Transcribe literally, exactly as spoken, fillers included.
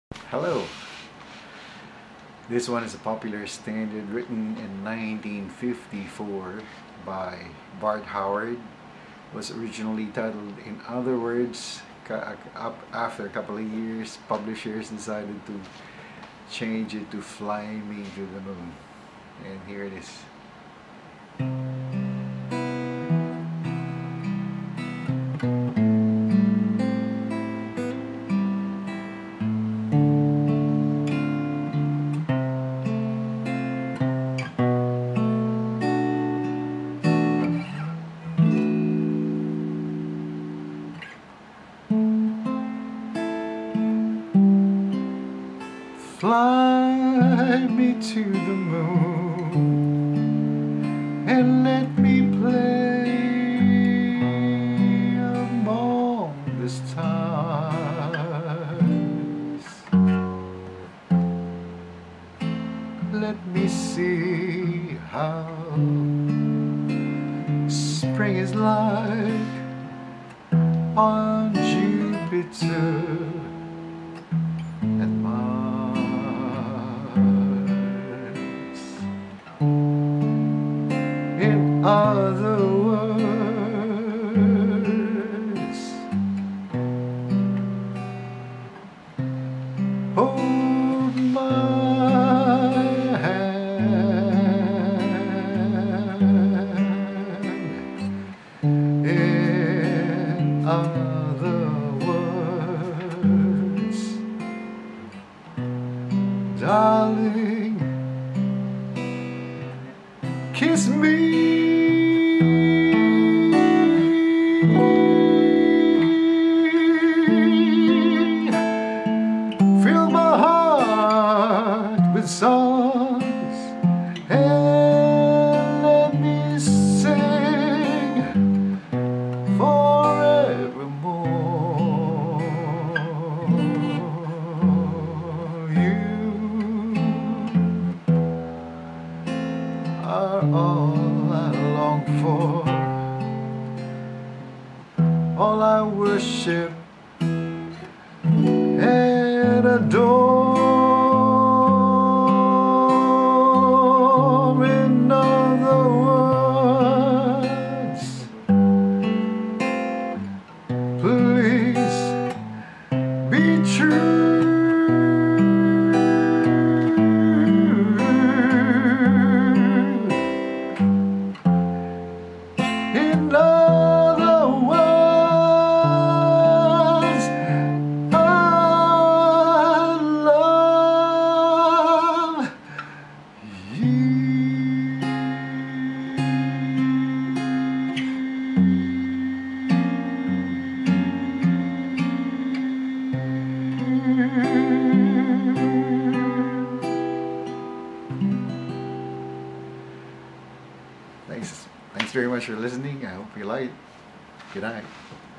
Hello. This one is a popular standard written in nineteen fifty-four by Bart Howard. It was originally titled In Other Words. After a couple of years, publishers decided to change it to Fly Me to the Moon. And here it is. Fly me to the moon and let me play among the stars. Let me see how spring is like on Jupiter and Mars. In other words, hold my hand. In other words, darling, kiss me. Fill my heart with songs and let me sing forevermore. You are all I long for, all I worship and adore. In other words, please be true. In other words, I love you. Thanks. Thanks very much for listening. I hope you like it. Good night.